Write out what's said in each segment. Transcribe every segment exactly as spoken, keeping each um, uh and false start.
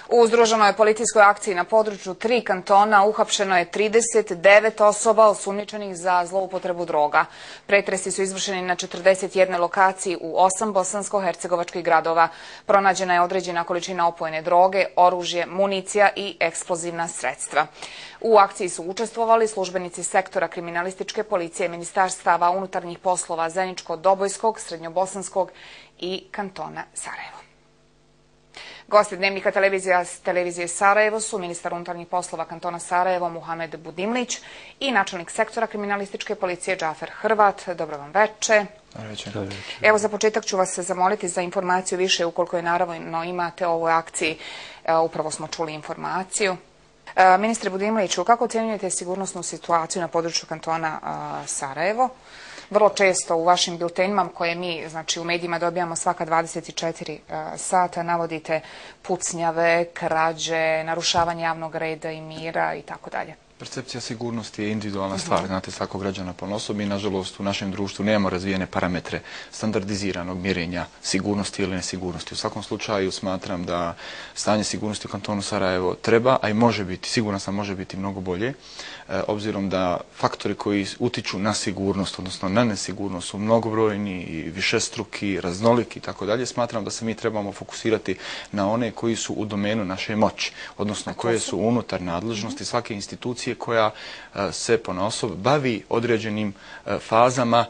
U združenoj policijskoj akciji na području tri kantona uhapšeno je trideset devet osoba osumnjičenih za zloupotrebu droga. Pretresi su izvršeni na četrdeset jednoj lokaciji u osam bosansko-hercegovačkih gradova. Pronađena je određena količina opojne droge, oružje, municija i eksplozivna sredstva. U akciji su učestvovali službenici sektora kriminalističke policije ministarstava unutarnjih poslova Zeničko-Dobojskog, Srednjobosanskog i kantona Sarajevo. Gosti Dnevnika televizija, televizije Sarajevo su ministar unutarnjih poslova kantona Sarajevo Muhamed Budimlić i načelnik sektora kriminalističke policije Džafer Hrvat. Dobro vam veče. Evo, za početak ću vas zamoliti za informaciju više, ukoliko je naravno imate o ovoj akciji. Upravo smo čuli informaciju. Ministre Budimliću, kako ocjenjujete sigurnosnu situaciju na području kantona Sarajevo? Vrlo često u vašim biltenima koje mi, znači, u medijima dobijamo svaka dvadeset četiri sata, navodite pucnjave, krađe, narušavanje javnog reda i mira i tako dalje. Percepcija sigurnosti je individualna stvar, znate, svakog građana ponaosob i nažalost u našem društvu nemamo razvijene parametre standardiziranog mjerenja sigurnosti ili nesigurnosti. U svakom slučaju smatram da stanje sigurnosti u kantonu Sarajevo treba, a i može biti, siguran sam može biti mnogo bolje, obzirom da faktori koji utiču na sigurnost, odnosno na nesigurnost, su mnogobrojni i višestruki, raznoliki i tako dalje. Smatram da se mi trebamo fokusirati na one koji su u domenu naše moći, odnosno koje su unutar nadležnosti svake institucije koja se ponaosob bavi određenim fazama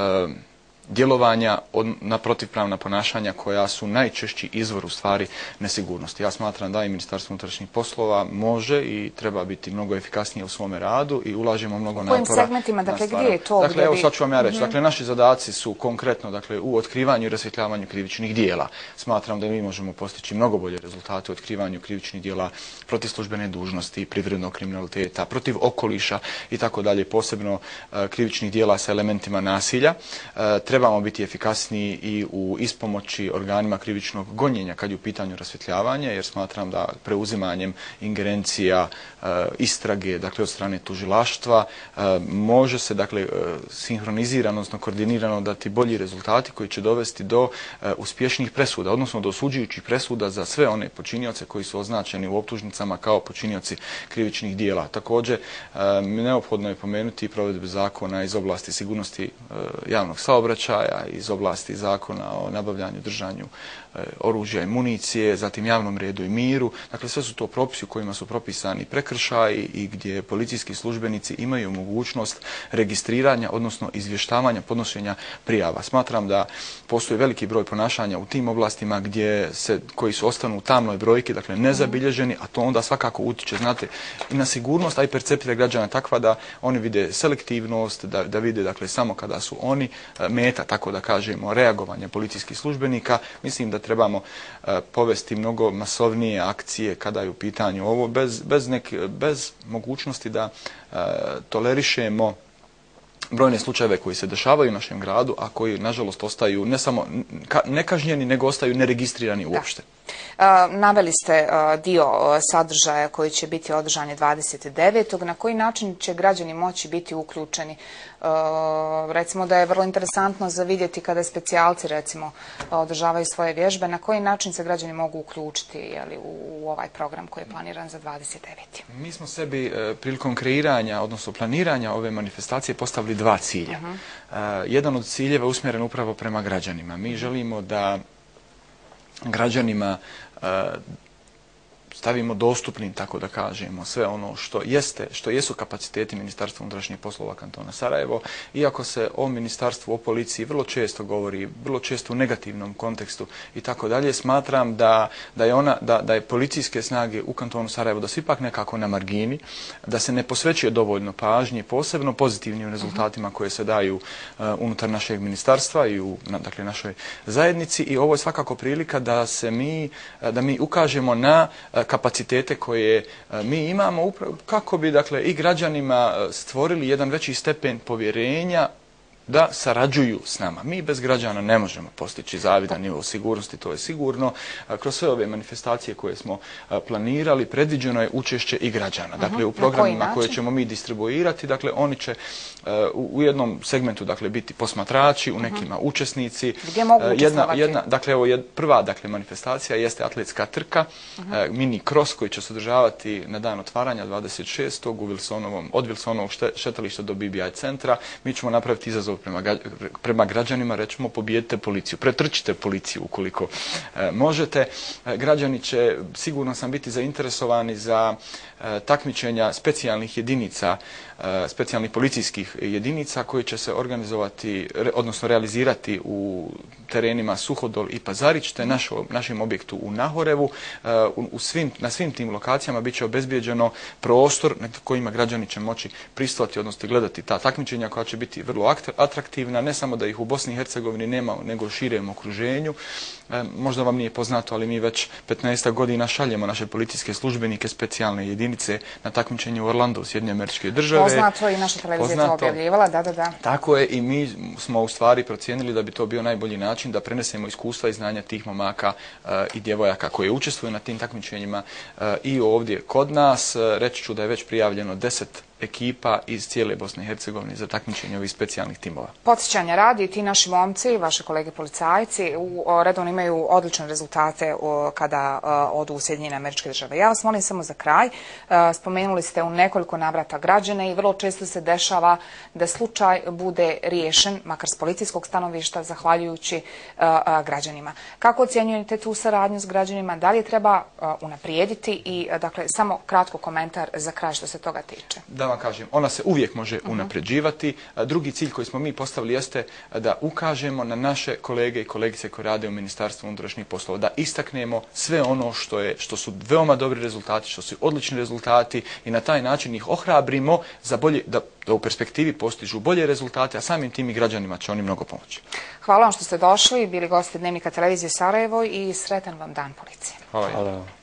djelovanja na protivpravna ponašanja koja su najčešći izvor u stvari nesigurnosti. Ja smatram da i Ministarstvo unutrašnjih poslova može i treba biti mnogo efikasnije u svome radu i ulažemo mnogo napora. U kojim segmentima, dakle, gdje je to? Dakle, evo sad ću vam ja reći. Dakle, naši zadaci su konkretno, dakle, u otkrivanju i rasvjetljavanju krivičnih dijela. Smatram da mi možemo postići mnogo bolje rezultate u otkrivanju krivičnih dijela protiv službene dužnosti, privrednog kriminaliteta, protiv okoliša i tako dalje, posebno krivičnih dijela sa elementima nasilja. Trebamo biti efikasniji i u ispomoći organima krivičnog gonjenja kad je u pitanju rasvjetljavanje, jer smatram da preuzimanjem ingerencija e, istrage, dakle od strane tužilaštva, e, može se, dakle, sinhronizirano, odnosno koordinirano dati bolji rezultati koji će dovesti do e, uspješnijih presuda, odnosno do osuđujućih presuda za sve one počinioce koji su označeni u optužnicama kao počinioci krivičnih dijela. Također, e, neophodno je pomenuti provedbu zakona iz oblasti sigurnosti e, javnog saobraćaja, iz oblasti zakona o nabavljanju, držanju e, oružja i municije, zatim javnom redu i miru. Dakle, sve su to propisi u kojima su propisani prekršaji i gdje policijski službenici imaju mogućnost registriranja, odnosno izvještavanja, podnošenja prijava. Smatram da postoji veliki broj ponašanja u tim oblastima gdje se, koji su ostanu u tamnoj brojki, dakle nezabilježeni, a to onda svakako utiče, znate, i na sigurnost, a i percepcija građana takva da oni vide selektivnost, da, da vide, dakle, samo kada su oni meta, tako da kažemo, reagovanja policijskih službenika. Mislim da trebamo uh, povesti mnogo masovnije akcije kada je u pitanju ovo, bez, bez, nek, bez mogućnosti da uh, tolerišemo brojne slučajeve koji se dešavaju u našem gradu, a koji, nažalost, ostaju ne samo nekažnjeni, nego ostaju neregistrirani uopšte. Da. Naveli ste dio sadržaja koji će biti održan dvadeset devetog Na koji način će građani moći biti uključeni? Recimo da je vrlo interesantno za vidjeti kada specijalci, recimo, održavaju svoje vježbe, na koji način se građani mogu uključiti, jeli, u ovaj program koji je planiran za dvadeset deveti Mi smo sebi prilikom kreiranja, odnosno planiranja ove manifestacije postavili dva cilja. Uh-huh. Jedan od ciljeva je usmjeren upravo prema građanima. Mi želimo da građanima uh, stavimo dostupnim, tako da kažemo, sve ono što jeste, što jesu kapaciteti Ministarstva unutrašnjih poslova kantona Sarajevo. Iako se o ministarstvu, o policiji vrlo često govori, vrlo često u negativnom kontekstu i tako dalje, smatram da, da je ona, da, da je policijske snage u kantonu Sarajevo da su ipak nekako na margini, da se ne posvećuje dovoljno pažnje, posebno pozitivnim rezultatima koje se daju uh, unutar našeg ministarstva i u, na, dakle, našoj zajednici. I ovo je svakako prilika da se mi, da mi ukažemo na uh, kapacitete koje mi imamo upravo kako bi, dakle, i građanima stvorili jedan veći stepen povjerenja da sarađuju s nama. Mi bez građana ne možemo postići zavidan nivo sigurnosti, to je sigurno. Kroz sve ove manifestacije koje smo planirali, predviđeno je učešće i građana. Dakle, u programima koje ćemo mi distribuirati, dakle, oni će u jednom segmentu, dakle, biti posmatrači, u nekima učesnici. Gdje mogu učestvovati? Jedna, dakle, evo, prva, dakle, manifestacija jeste atletska trka, mini cross koji će se održavati na dan otvaranja dvadeset šestog u Wilsonovom, od Wilsonovog šetališta do B B I centra. Mi ćemo napraviti izazov prema, prema građanima, rećemo pobijedite policiju, pretrčite policiju ukoliko e, možete. E, građani će, sigurno sam, biti zainteresovani za e, takmičenja specijalnih jedinica, e, specijalnih policijskih jedinica koji će se organizovati, re, odnosno realizirati u terenima Suhodol i Pazarić, te našo, našem objektu u Nahorevu. E, u, u svim, na svim tim lokacijama bit će obezbijeđeno prostor na kojima građani će moći prisustvovati, odnosno gledati ta takmičenja koja će biti vrlo atraktivna, ne samo da ih u Bosni i Hercegovini nema, nego u širem okruženju. E, možda vam nije poznato, ali mi već petnaest godina šaljemo naše policijske službenike, specijalne jedinice na takmičenje u Orlandu, u Sjedinjene Američke Države. Poznato, i naša televizija to objavljivala, da, da, da. Tako je, i mi smo u stvari procijenili da bi to bio najbolji način da prenesemo iskustva i znanja tih momaka e, i djevojaka koji učestvuju na tim takmičenjima e, i ovdje kod nas. E, reći ću da je već prijavljeno deset ekipa iz cijele Bosne i Hercegovine za takmičenje ovih specijalnih timova. Podsjećanja radi, ti naši momci, vaše kolege policajci, u, redovno imaju odlične rezultate u, kada uh, odu u Sjedinjene Američke Države. Ja vas molim samo za kraj, uh, spomenuli ste u nekoliko navrata građane i vrlo često se dešava da slučaj bude riješen, makar s policijskog stanovišta, zahvaljujući uh, uh, građanima. Kako ocjenjujete tu saradnju s građanima? Da li je treba uh, unaprijediti i, uh, dakle, samo kratko komentar za kraj što se toga tiče. Da vam kažem, ona se uvijek može unapređivati. Drugi cilj koji smo mi postavili jeste da ukažemo na naše kolege i kolegice koji rade u Ministarstvu unutrašnjih poslova, da istaknemo sve ono što je, što su veoma dobri rezultati, što su odlični rezultati i na taj način ih ohrabrimo za bolje, da, da u perspektivi postižu bolje rezultate, a samim tim i građanima će oni mnogo pomoći. Hvala vam što ste došli, bili gosti Dnevnika televizije Sarajevo i sretan vam dan policije. Hvala. Hvala.